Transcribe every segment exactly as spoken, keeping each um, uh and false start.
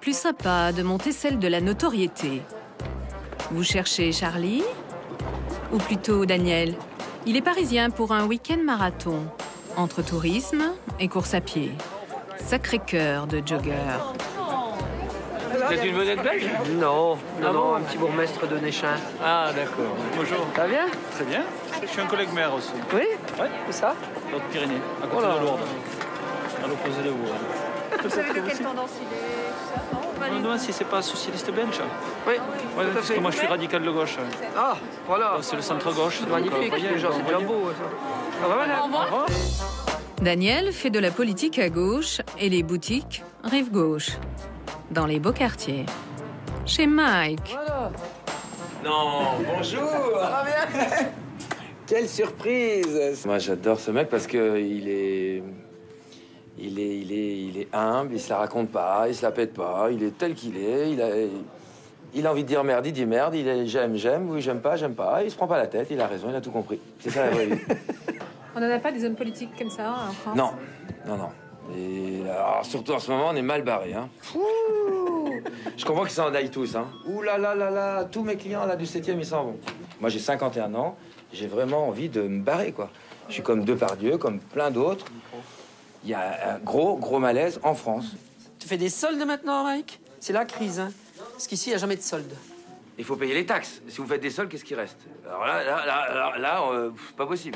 Plus sympa de monter celle de la notoriété. Vous cherchez Charlie? Ou plutôt Daniel? Il est parisien pour un week-end marathon, entre tourisme et course à pied. Sacré cœur de jogger. Vous êtes une vedette belge? Non, non, Ah non, bon un petit bourgmestre de Néchin. Ah, d'accord. Bonjour. Ça va bien? Très bien. Je suis un collègue maire aussi. Oui? Oui. C'est ça? Haute-Pyrénées, à côté Oh là. de Lourdes. À l'opposé de vous. Vous savez de quelle tendance il est, tout ça, non? Pas Je du me demande si c'est pas socialiste belge. Oui, Ouais, tout à parce fait. que moi je suis radical de gauche. Ah, voilà. C'est le centre-gauche. C'est donc, euh, magnifique, voyez, genre, c'est voyez. déjà beau, ça. Ah, bah, voilà. Au revoir. Daniel fait de la politique à gauche et les boutiques rive gauche, dans les beaux quartiers. Chez Mike. Voilà. Non, bonjour. Ça va bien? Quelle surprise. Moi, j'adore ce mec parce que il est, il est, il est, il est humble. Il se la raconte pas, il se la pète pas. Il est tel qu'il est. Il a, il a envie de dire merde, il dit merde. Il est j'aime, j'aime. Oui, j'aime pas, j'aime pas. Il se prend pas la tête. Il a raison. Il a tout compris. C'est ça la vraie vie. On n'en a pas des hommes politiques comme ça en France? Non, non, non. Et alors, surtout en ce moment, on est mal barré. Hein. Je comprends qu'ils s'en aillent tous. Hein. Ouh là là là là, tous mes clients là du septième, ils s'en vont. Moi, j'ai cinquante et un ans. J'ai vraiment envie de me barrer, quoi. Je suis comme Depardieu, comme plein d'autres. Il y a un gros, gros malaise en France. Tu fais des soldes maintenant, Mike? C'est la crise, hein? Parce qu'ici, il n'y a jamais de soldes. Il faut payer les taxes. Si vous faites des soldes, qu'est-ce qui reste? Alors là, là, là, là, là euh, c'est pas possible.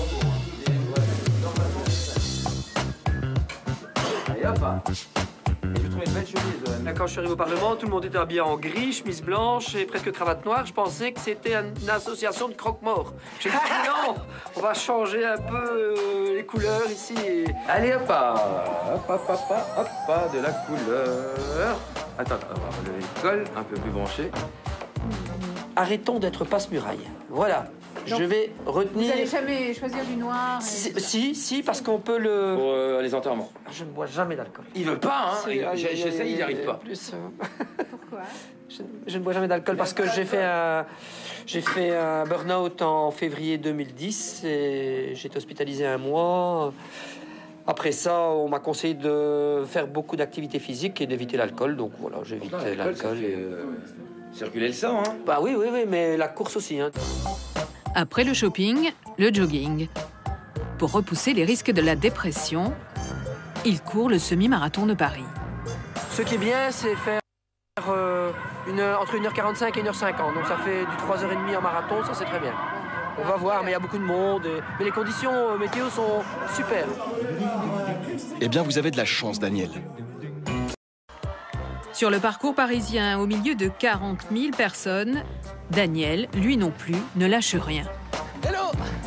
Allez hop, hein. J'ai trouvé une belle chemise. Là, quand je suis arrivé au Parlement, tout le monde était habillé en gris, chemise blanche et presque cravate noire. Je pensais que c'était une association de croque-morts. J'ai dit non, on va changer un peu euh, les couleurs ici. Et... Allez hop, hop, hop, hop, hop, hop, de la couleur. Attends, attends, on va lever le col, un peu plus branché. Arrêtons d'être passe-muraille. Voilà. Donc, je vais Vous retenir... n'allez jamais choisir du noir? et- Si, si, si, parce qu'on peut le... Pour euh, les enterrements. Je ne bois jamais d'alcool. Il veut pas, hein. C'est- Il- aïe, j'ai- aïe, J'essaie, aïe, il n'y aïe, arrive pas. Plus, euh, Pourquoi? je, je ne bois jamais d'alcool parce que j'ai fait un, j'ai fait un burn-out en février deux mille dix et j'ai été hospitalisé un mois. Après ça, on m'a conseillé de faire beaucoup d'activités physiques et d'éviter l'alcool. Donc voilà, j'ai évité L'alcool, ça l'alcool. fait euh, circuler le sang, hein. Bah oui, oui, oui, mais la course aussi. Hein. Après le shopping, le jogging. Pour repousser les risques de la dépression, il court le semi-marathon de Paris. Ce qui est bien, c'est faire euh, une heure, entre une heure quarante-cinq et une heure cinquante. Donc ça fait du trois heures trente en marathon, ça c'est très bien. On va voir, mais il y a beaucoup de monde. Et... Mais les conditions euh, météo sont super. Eh bien, vous avez de la chance, Daniel. Sur le parcours parisien, au milieu de quarante mille personnes, Daniel, lui non plus, ne lâche rien. Hello!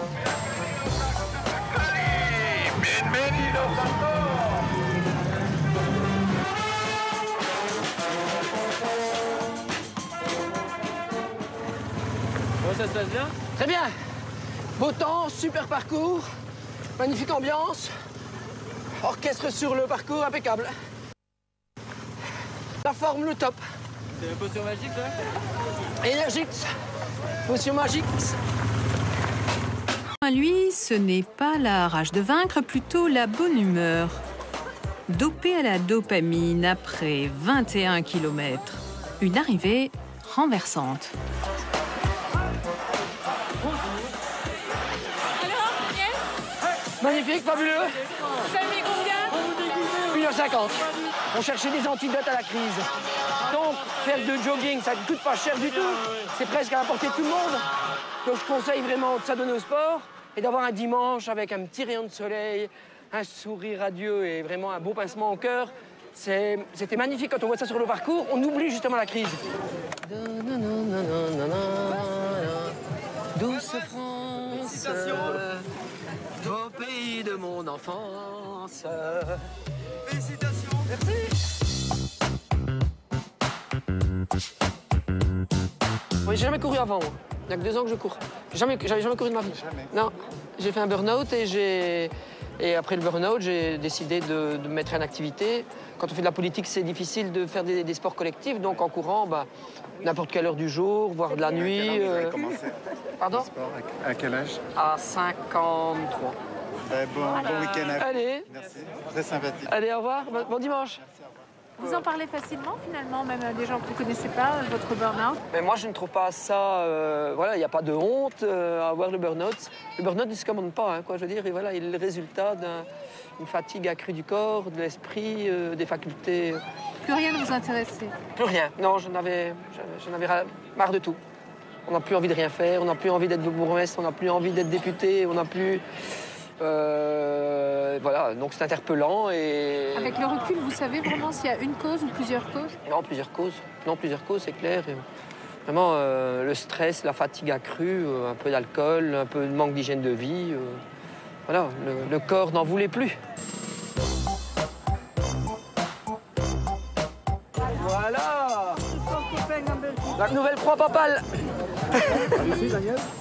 Comment ça se passe bien? Très bien. Beau temps, super parcours, magnifique ambiance. Orchestre sur le parcours, impeccable. La forme, le top. C'est la potion magique là? Énergique, potion magique. À lui, ce n'est pas la rage de vaincre, plutôt la bonne humeur. Dopé à la dopamine après vingt et un kilomètres. Une arrivée renversante. Alors, Daniel, Magnifique, fabuleux. vous avez mis combien? une heure cinquante. On cherchait des antidotes à la crise. Donc, faire du jogging, ça ne coûte pas cher du tout. C'est presque à la portée de tout le monde. Donc, je conseille vraiment de s'adonner au sport et d'avoir un dimanche avec un petit rayon de soleil, un sourire radieux et vraiment un beau pincement au cœur. C'est- C'était magnifique quand on voit ça sur le parcours. On oublie justement la crise. Douce France, beau pays de mon enfance. Félicitations. Merci. Oui, j'ai jamais couru avant. Moi. Il y a que deux ans que je cours. Jamais, j'avais jamais couru de ma vie. Jamais. Non. J'ai fait un burn-out et j'ai et après le burn-out, j'ai décidé de, de me mettre en activité. Quand on fait de la politique, c'est difficile de faire des, des sports collectifs. Donc en courant, bah, n'importe quelle heure du jour, voire de la nuit. À quel âge vous avez euh, commencé Pardon? le sport? À à quel âge? À cinquante-trois. Ben, bon, bon week-end à vous. Allez, Merci. Très sympathique. allez, au revoir. Bon, bon dimanche. Vous en parlez facilement finalement, même à des gens que vous ne connaissez pas, votre burn-out? Mais moi, je ne trouve pas ça... Euh, voilà, il n'y a pas de honte euh, à avoir le burn-out. Le burn-out ne se commande pas, hein, quoi. Je veux dire, et voilà, il est le résultat d'une fatigue accrue du corps, de l'esprit, euh, des facultés. Plus rien ne vous intéressait? Plus rien. Non, j'en avais, j'en avais marre de tout. On n'a plus envie de rien faire, on n'a plus envie d'être bourgmestre, on n'a plus envie d'être député, on n'a plus... Euh, voilà, donc c'est interpellant et... Avec le recul, vous savez vraiment s'il y a une cause ou plusieurs causes? Non, plusieurs causes. Non, plusieurs causes, c'est clair. Et vraiment, euh, le stress, la fatigue accrue, euh, un peu d'alcool, un peu de manque d'hygiène de vie. Euh, voilà, le, le corps n'en voulait plus. Voilà la nouvelle croix papale. Allez-y, Daniel.